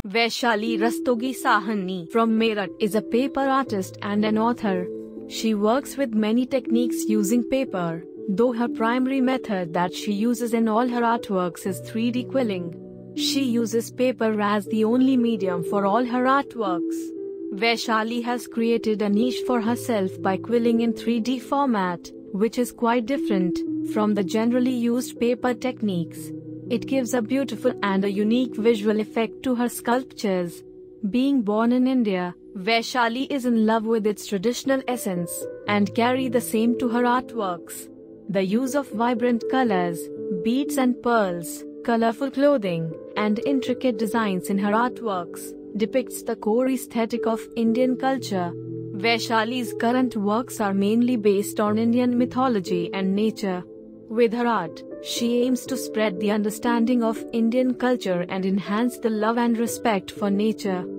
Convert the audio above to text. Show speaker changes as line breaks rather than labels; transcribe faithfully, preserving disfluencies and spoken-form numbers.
Vaishali Rastogi Sahani from Meerut is a paper artist and an author. She works with many techniques using paper, though her primary method that she uses in all her artworks is three D quilling. She uses paper as the only medium for all her artworks. Vaishali has created a niche for herself by quilling in three D format, which is quite different from the generally used paper techniques. It gives a beautiful and a unique visual effect to her sculptures. Being born in India, Vaishali is in love with its traditional essence, and carry the same to her artworks. The use of vibrant colors, beads and pearls, colorful clothing, and intricate designs in her artworks depicts the core aesthetic of Indian culture. Vaishali's current works are mainly based on Indian mythology and nature. With her art, she aims to spread the understanding of Indian culture and enhance the love and respect for nature.